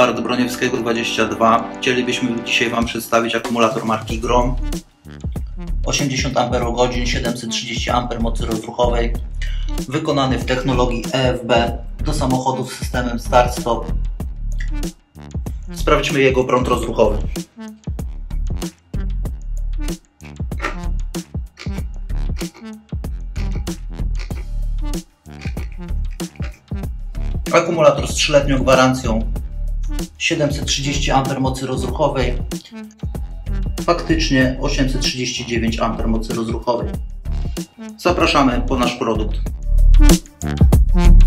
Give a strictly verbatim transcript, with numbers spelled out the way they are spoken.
Leopard Broniewskiego dwadzieścia dwa. Chcielibyśmy dzisiaj Wam przedstawić akumulator marki Grom. osiemdziesiąt amperogodzin, siedemset trzydzieści amperów mocy rozruchowej. Wykonany w technologii E F B do samochodów z systemem start-stop. Sprawdźmy jego prąd rozruchowy. Akumulator z trzyletnią gwarancją, siedemset trzydzieści amperów mocy rozruchowej, faktycznie osiemset trzydzieści dziewięć amperów mocy rozruchowej. Zapraszamy po nasz produkt.